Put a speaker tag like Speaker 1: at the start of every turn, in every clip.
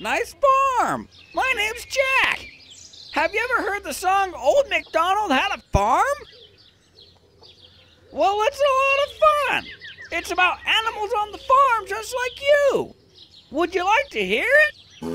Speaker 1: Nice farm. My name's Jack. Have you ever heard the song Old MacDonald Had a Farm? Well, it's a lot of fun. It's about animals on the farm just like you. Would you like to hear it?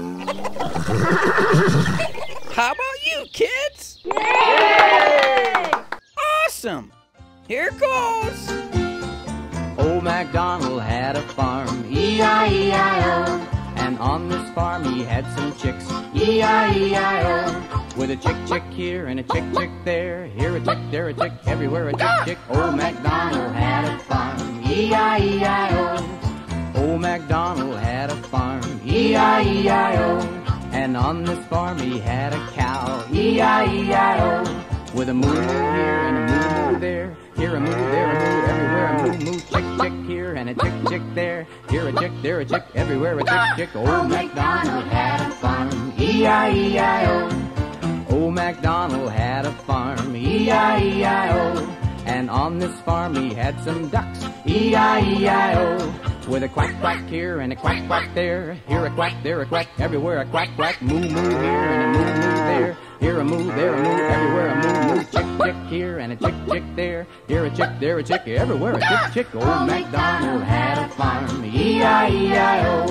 Speaker 1: How about you, kids?
Speaker 2: Yay!
Speaker 1: Awesome. Here goes.
Speaker 3: Old MacDonald had a farm, E-I-E-I-O. And on this farm he had some chicks, E-I-E-I-O. With a chick here and a chick there. Here a chick, there a chick, everywhere a chick. Old MacDonald had a farm, E-I-E-I-O. Old MacDonald had a farm, E-I-E-I-O. And on this farm he had a cow, E-I-E-I-O. With a moo here and a moo there. Here a moo, there a moo, everywhere a moo. Chick here and a chick there. Here a chick, there a chick, everywhere a chick. Old MacDonald had a farm, E-I-E-I-O. Old MacDonald had a farm, E-I-E-I-O. And on this farm he had some ducks, E-I-E-I-O. With a quack here and a quack there. Here a quack, there a quack, everywhere a quack. Moo here and a moo there. Here a moo, there a moo, everywhere a moo. Chick here and a chick there. Here a chick, there a chick, everywhere a chick. Old MacDonald had a farm, E-I-E-I-O.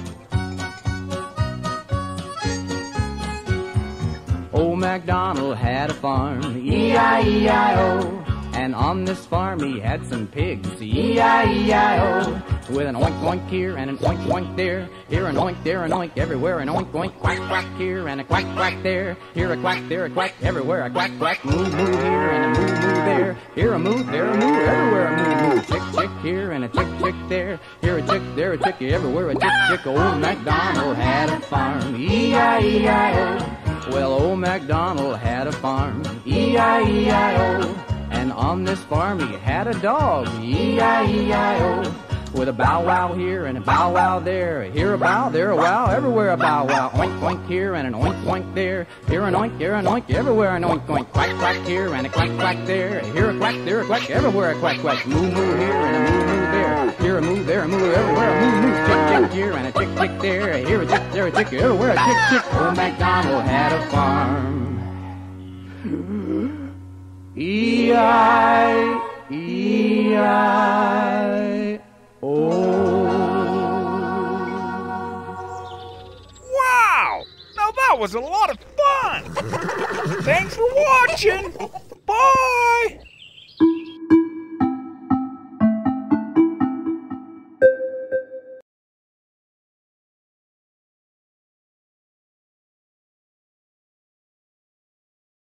Speaker 3: Old MacDonald had a farm, E-I-E-I-O. And on this farm he had some pigs, E-I-E-I-O. With an oink here and an oink there. Here an oink, there an oink, everywhere an oink. Quack here and a quack there. Here a quack, there a quack, everywhere a quack. Moo here and a moo there. Here a moo, there a moo, everywhere a moo. Chick here and a chick there. Here a chick, there a chick, everywhere a chick. Old MacDonald had a farm, E-I-E-I-O. Well, old MacDonald had a farm, E-I-E-I-O. And on this farm he had a dog, E-I-E-I-O. With a bow wow here and a bow wow there. Here a bow, there a wow, everywhere a bow wow. Oink here and an oink there. Here an oink, everywhere an oink. Quack here and a quack there. Here a quack, there a quack, everywhere a quack. Moo here and a moo there. Here a moo, there a moo, everywhere a moo. Chick here and a chick there. Here a chick, there a chick, everywhere a chick. Old MacDonald had a farm. E-I-E-I-O.
Speaker 1: Wow! Now that was a lot of fun! Thanks for watching! Bye!